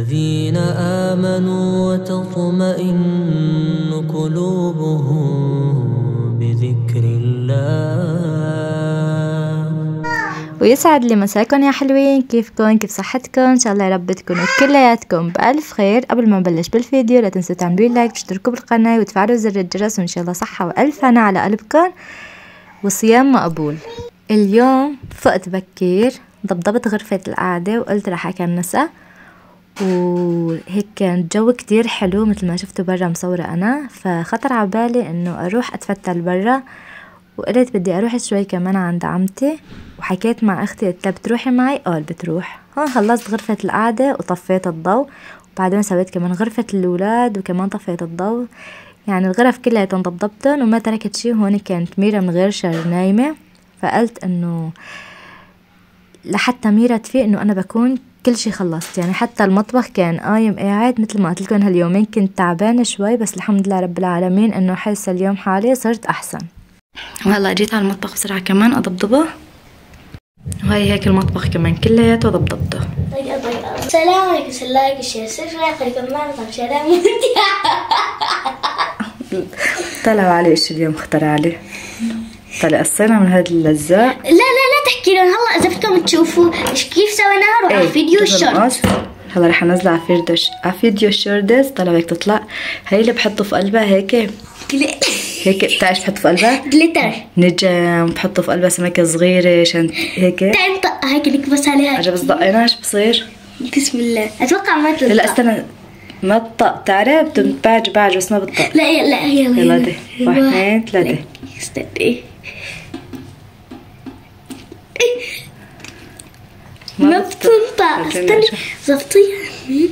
الذين آمنوا وتطمئن قلوبهم بذكر الله. ويسعد لي مساكم يا حلوين، كيفكم؟ كيف صحتكم؟ ان شاء الله يا رب تكونوا كلياتكم بألف خير. قبل ما نبلش بالفيديو لا تنسوا تعملوا لايك وتشتركوا بالقناة وتفعلوا زر الجرس، وان شاء الله صحة وألف هنا على قلبكم وصيام مقبول. اليوم فقت بكير، ضبضبت غرفة القعدة وقلت رح أكنسها، وهيك كان الجو كتير حلو مثل ما شفتوا برا مصورة أنا، فخطر عبالي إنه أروح أتفتل برا، وقلت بدي أروح شوي كمان عند عمتي، وحكيت مع أختي قلت لها بتروحي معي؟ قال بتروح. هون خلصت غرفة القعدة وطفيت الضوء، وبعدين سويت كمان غرفة الأولاد وكمان طفيت الضوء، يعني الغرف كلها ضبطتن وما تركت شي. هون كانت ميرا من غير شر نايمة، فقلت إنه لحتى ميرا تفيق إنه أنا بكون كل شي خلصت، يعني حتى المطبخ كان قايم قاعد. مثل ما قلت لكم هاليومين كنت تعبانة شوي، بس الحمد لله رب العالمين إنه حس اليوم حالي صرت أحسن. وهلا جيت على المطبخ بسرعة كمان أضبضبه، وهي هيك المطبخ كمان كلياته ضبضبته. السلام عليكم، سلايك الشيء سرعة خليكم معنا. طب سلام. طلعوا علي ايش اليوم اخترع علي، طلع قصينا من هذا اللزاق. لا تحكي لهم هلا اذا بدكم تشوفوا كيف سويناها روح على فيديو الشورت. هلا رح انزلها على فيديو الشوردز. طلعوا هيك تطلع هي اللي بحطه في قلبها هيك بتعرف بحط في قلبها جليتر نجم، بحطه في قلبها سمكة صغيرة عشان هيك تنطق هيك نكبس عليها. عجب بس ضقيناها شو بصير؟ بسم الله. اتوقع ما تنطق. لا استنى ما تطق، تعرف بتنبعج بس ما بتطق. لا يلا دي 1 2 3. استني ما بتنطق. استني زبطيها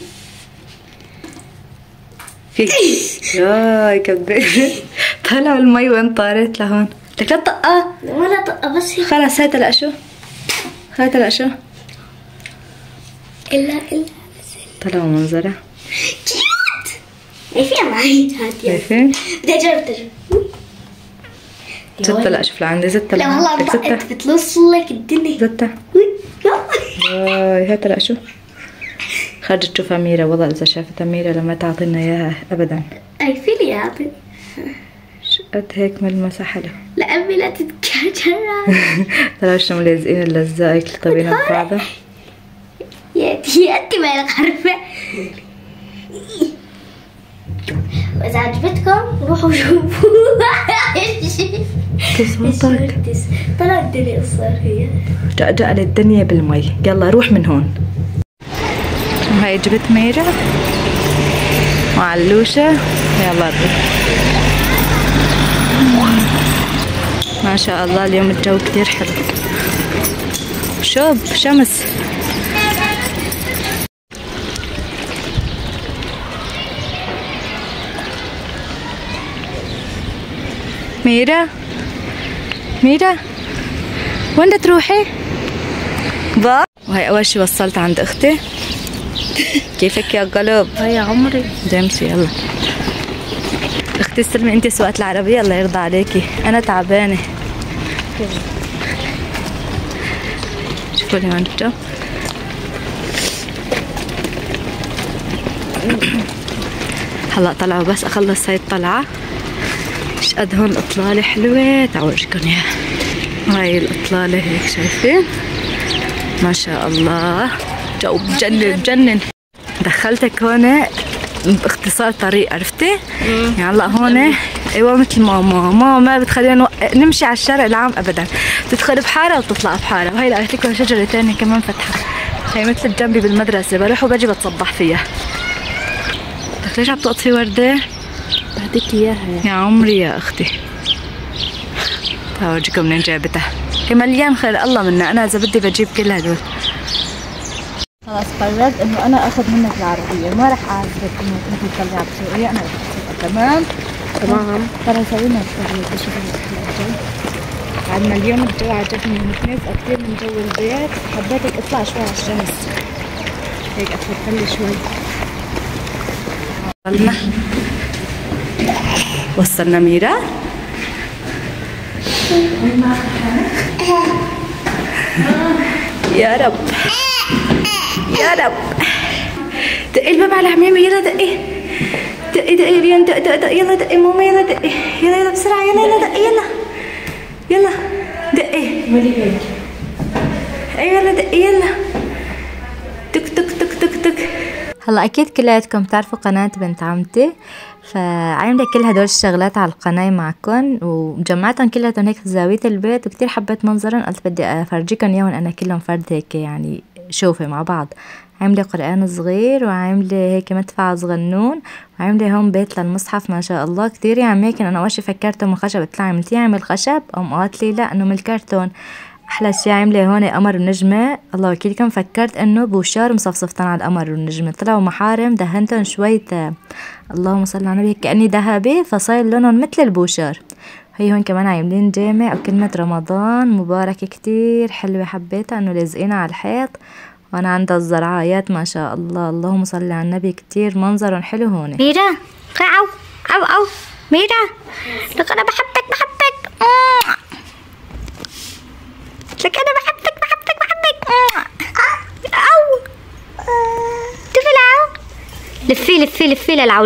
فيك. ياي كبير. طلعوا المي وين طارت لهون. بدك لا تطقها ولا طقه بس هيك خلص. هات هلا شو الا طلعوا منظره كيوت. فيها معي هات يلا شايفين؟ بدي اجرب زتها. لا شوف لعندي زتها. لو هلا طقت بتلص لك الدنيا. زتها. هات هلا شو خرجت تشوفها ميرا. والله اذا شافتها ميرا لما تعطينا اياها ابدا. اي فيلي اعطي شو قد هيك ملمسه حلو. لا امي لا تتكاجر. ترى شو ملزقين اللزاق هيك طابينها ببعضها. يا انت مالك عارفه. واذا عجبتكم روحوا شوفوا. صوتك طلع الدنيا قصار هي جأ للدنيا بالمي. يلا روح من هون. هاي جبت ميرا وعلوشة. يلا نروح. ما شاء الله اليوم الجو كتير حلو. شوب شمس. ميرا وين بدك تروحي؟ وهي اول شي وصلت عند اختي. كيفك يا قلب؟ هاي يا عمري جمشي. يلا اختي استلمي انتي سواقة العربية الله يرضى عليكي، انا تعبانة. شوفوا لي هون الجو. هلا طلعوا بس اخلص هاي الطلعة. ايش قد هون الاطلالة حلوة، تعالوا اورجيكم اياها. هاي الاطلالة هيك شايفين ما شاء الله، جو بجنن. دخلتك هون باختصار طريق، عرفتي؟ يعني هلا هون ايوه مثل ماما ما بتخلينا نمشي على الشارع العام ابدا، تدخل بحاره وتطلع بحاره. وهي قالت لكم شجره ثانيه كمان فتحه، هي مثل جنبي بالمدرسه بروح وبجي بتصبح فيها. لك ليش عم تقطفي ورده؟ بعطيك اياها يا عمري يا اختي. تعالوا اورجيكم منين جايبتها. هي مليان خير الله منها. انا اذا بدي بجيب كل هدول. خلاص قررت انه انا اخذ منك العربيه، ما رح اعذبك انه انت تطلعي بسوريا، انا رح اسوقها. تمام ترى سوينا الشغله. شوفي بعد ما اليوم الجو عجبني متناسق كثير من جو البيت، حبيتك اطلع شوي على الشمس هيك اتفتلي شوي. وصلنا ميرا. يا رب دقي الباب على عمامي، يلا دقي دقي دقي ريان، دق دق دق، يلا دقي ماما، يلا دقي، يلا يلا بسرعة، يلا يلا دقي، يلا يلا دقي، يلا دقي، يلا تك تك تك تك تك. هلا اكيد كلياتكم بتعرفوا قناة بنت عمتي، فعامله كل هدول الشغلات على القناة معكم وجمعتهم كلياتهم هيك في زاوية البيت، وكتير حبيت منظرهم، قلت بدي افرجيكم اياهم انا كلهم فرد هيك يعني شوفي مع بعض. عامله قرآن صغير، وعامله هيك مدفع صغنون، وعامله هون بيت للمصحف ما شاء الله كتير يا عماكن. انا اول شي فكرته من خشب، قلت لها عملتيه من الخشب؟ قالت لي لا انه من الكرتون. احلى شي عامله هون قمر ونجمه، الله وكيلكم فكرت انه بوشار مصفصفتن على القمر والنجمه، طلعوا محارم دهنتهم شويه اللهم صل على النبي كاني ذهبي، فصاير لونهم مثل البوشار. هي هون كمان عاملين جامع وكلمه رمضان مبارك كتير حلوه، حبيتها انه لازقينها على الحيط، وانا عندها الزرعايات ما شاء الله اللهم صل على النبي كتير منظرهم حلو هون. ميرا او ميرا، لك انا بحبك لك انا بحبك او تفلعوا. لفي للعو،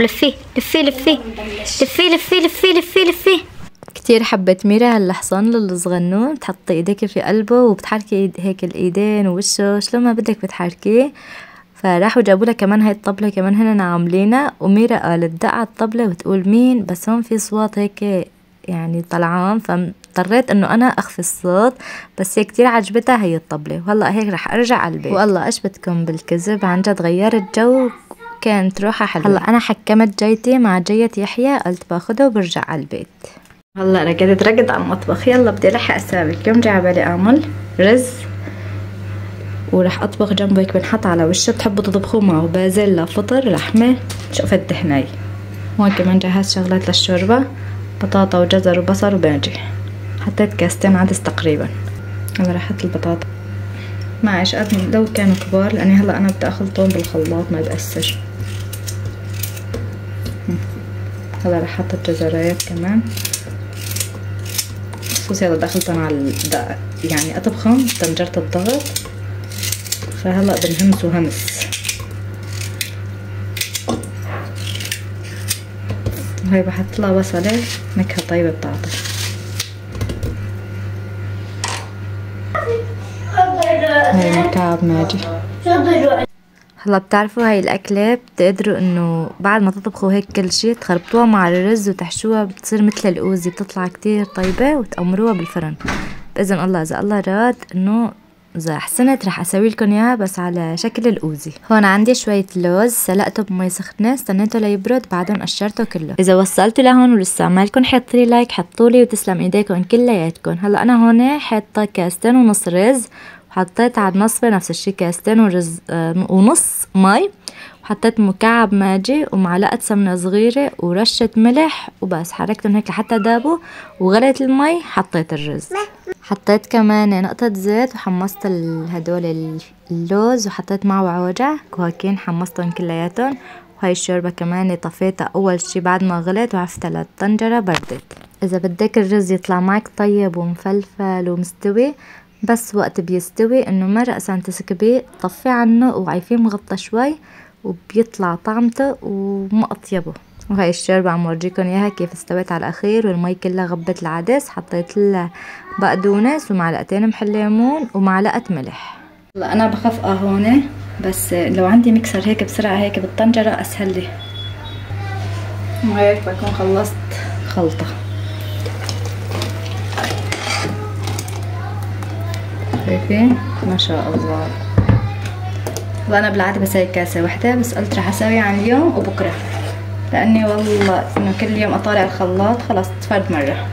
لفي. كتير حبت ميرا هالحصان الصغنون، بتحطي ايديك في قلبه وبتحركي هيك الايدين ووشه شلون ما بدك بتحركيه. فراحوا جابوا لها كمان هاي الطبلة كمان هن عاملينها، وميرا قالت دق على الطبلة وتقول مين، بس هون في صوت هيك يعني طلعان، فاضطريت انه انا اخفي الصوت، بس هي كتير عجبتها هي الطبلة. وهلا هيك رح ارجع على البيت. والله ايش بدكم بالكذب، عن جد غيرت جو، كانت روحة حلوة. هلا انا حكمت جيتي مع جية يحيى، قلت باخده وبرجع على البيت. هلا رقدت على المطبخ، يلا بدي الحق اساوي. اليوم جاي على بالي اعمل رز، وراح اطبخ جنبه هيك بنحط على وشه، بتحبوا تطبخوه معه بازل فطر لحمه شقفة دهناي. هون كمان جهزت شغلات للشوربه، بطاطا وجزر وبصل وباجي، حطيت كاستين عدس تقريبا. هلا راح احط البطاطا معلش قد لو كانوا كبار، لاني هلا انا بدي اخلطهم بالخلاط ما بأثر. هلا راح احط الجزرات كمان، خصوصي هلا دخلتهم على يعني اطبخهم طنجرة الضغط، فهلا بنهمس وهمس. وهي بحط لها بصلة نكهة طيبة بتعطي. هاي مكعب ماجي. هلا بتعرفوا هاي الأكلة بتقدروا انه بعد ما تطبخوا هيك كل شي تخربطوها مع الرز وتحشوها، بتصير مثل الأوزي، بتطلع كتير طيبة، وتأمروها بالفرن بإذن الله. إذا الله راد انه إذا حسنت رح أسوي لكم إياها بس على شكل الأوزي. هون عندي شوية لوز سلقته بمي سخنة، استنيته ليبرد، بعدين قشرته كله. إذا وصلتوا لهون ولسه عمالكم حطولي لايك حطولي، وتسلم إيديكم كلياتكم. هلا أنا هون حاطة كاستين ونص رز، وحطيت على النصفة نفس الشي كاستين ونص مي، وحطيت مكعب ماجي ومعلقة سمنة صغيرة ورشة ملح، وبس حركتهم هيك لحتى دابوا، وغليت المي حطيت الرز. حطيت كمان نقطة زيت، وحمصت هدول اللوز، وحطيت معه عوجة كوكين حمصتهم كلياتهم. وهي الشوربة كمان طفيتها أول شي بعد ما غليت وعفتها للطنجرة بردت. إذا بدك الرز يطلع معك طيب ومفلفل ومستوي، بس وقت بيستوي انه ما رأسا تسكبيه، طفي عنه وعيفيه مغطى شوي، وبيطلع طعمته ومأطيبه. وهي الشوربة عم ورجيكم اياها كيف استويت على الاخير، والمي كلها غبت العدس. حطيت لها بقدونس ومعلقتين محل ليمون ومعلقة ملح. هلا انا بخفقها هون، بس لو عندي مكسر هيك بسرعة هيك بالطنجرة اسهل لي. وهيك بكون خلصت خلطة. شايفين ما شاء الله. وانا بالعاده بسوي كاسه وحده، بس قلت رح اسوي عن اليوم وبكره، لاني والله انه كل يوم اطالع الخلاط خلاص فرد مره.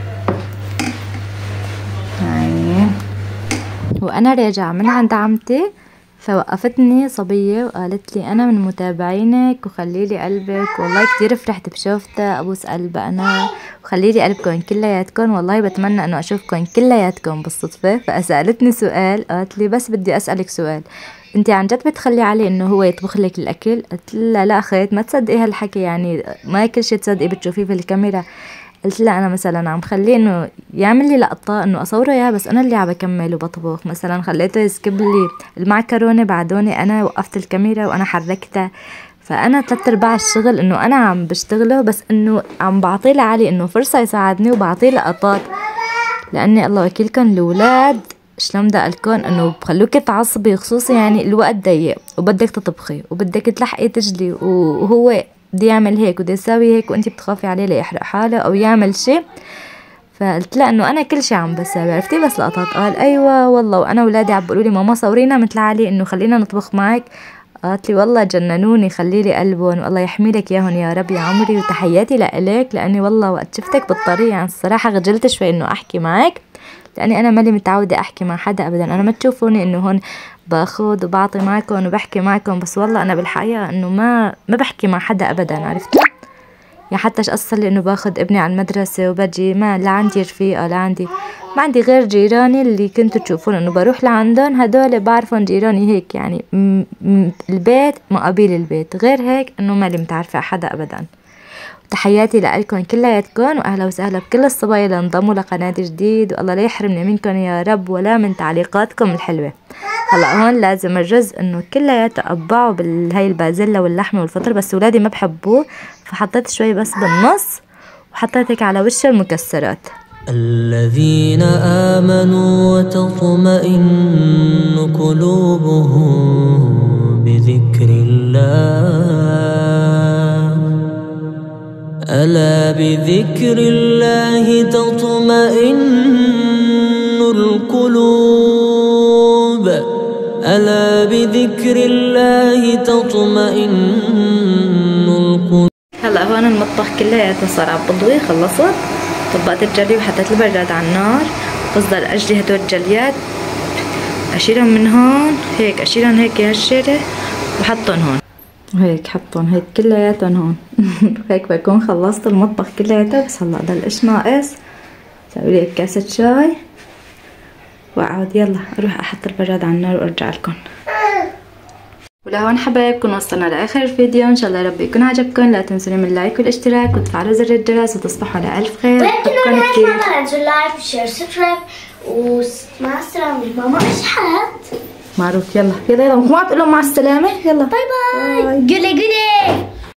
هاي وانا راجعه من عند عمتي، فوقفتني صبيه وقالت لي انا من متابعينك وخليلي قلبك، والله كتير فرحت بشوفتها، ابوس قلبها انا، وخليلي قلبكم كلياتكم، والله بتمنى انه اشوفكم كلياتكم بالصدفه. فسالتني سؤال، قالت لي بس بدي اسالك سؤال، انت عن جد بتخلي علي انه هو يطبخ لك الاكل؟ قلت لها لا خيت ما تصدقي هالحكي، يعني ما كل شيء تصدقي بتشوفيه في الكاميرا. قلت لها انا مثلا عم خليه انه يعمل لي لقطه انه اصوره اياها، بس انا اللي عم بكمل وبطبخ. مثلا خليته يسكب لي المعكرونه بعدوني انا وقفت الكاميرا وانا حركتها. فانا 3/4 الشغل انه انا عم بشتغله، بس انه عم بعطيه لعلي انه فرصه يساعدني وبعطيه لقطات. لاني الله وكيلكم الاولاد شلون بدي اقلكن انه بخلوكي تعصبي، خصوصي يعني الوقت ضيق وبدك تطبخي وبدك تلحقي تجلي، وهو بده يعمل هيك وبده يساوي هيك وانتي بتخافي عليه ليحرق حاله او يعمل شيء. فقلت له انه انا كل شيء عم بساوي، عرفتي بس لقطات. قال ايوه والله، وانا اولادي عم بيقولوا لي ماما صورينا مثل علي انه خلينا نطبخ معك. قالت لي والله جننوني، خلي لي قلبهم والله يحمي لك اياهم يا رب يا عمري، وتحياتي لإلك. لاني والله وقت شفتك بالطريق يعني الصراحه خجلت شوي انه احكي معك، لاني انا مالي متعوده احكي مع حدا ابدا. انا ما تشوفوني انه هون باخذ وبعطي معكم وبحكي معكم، بس والله انا بالحقيقه انه ما بحكي مع حدا ابدا، عرفتوا؟ يعني حتى اصل لي انه باخذ ابني على المدرسه وبجي، ما لا عندي رفيقه لا عندي، ما عندي غير جيراني اللي كنتوا تشوفون انه بروح لعندهم، هدول بعرفهم جيراني هيك يعني البيت مقابل البيت، غير هيك انه مالي متعرفه حدا ابدا. تحياتي لكم كلياتكم، واهلا وسهلا بكل الصبايا اللي انضموا لقناتي جديد، والله لا يحرمني منكم يا رب ولا من تعليقاتكم الحلوه. هلا هون لازم الرز انه كلياته قبعه بهاي البازلة واللحمه والفطر، بس ولادي ما بحبوه فحطيت شوي بس بالنص وحطيت هيك على وشه المكسرات. الذين آمنوا وتطمئن قلوبهم بذكر الله، ألا بذكر الله تطمئن القلوب، ألا بذكر الله تطمئن القلوب. هلا هون المطبخ كلياته صار عم بضوي، خلصت طبقت الجلي وحطيت البراد على النار، بفضل اجلي هدول الجليات اشيلهم من هون هيك، اشيلهم هيك هالشيله وحطهم هون هيك، حطهم هيك كلياتهم هون هيك بكون خلصت المطبخ كلياته. بس هلا ضل ايش ناقص؟ سوي لي كاسه شاي واقعد يلا اروح احط البراد على النار وارجع لكم. ولهون حبايبكم وصلنا لاخر الفيديو، ان شاء الله ربي يكون عجبكم. لا تنسوني من اللايك والاشتراك وتفعلوا زر الجرس وتصبحوا على الف خير. بحبكم كثير. لا تنسوا اللايك والشير والسبسكرايب، ومع السلامه ماما اشحات. معروف. يلا يلا يلا، ما تقول لهم مع السلامه. يلا باي باي. قولي